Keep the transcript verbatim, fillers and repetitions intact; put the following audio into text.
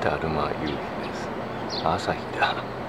だるま夕日です。朝日だ。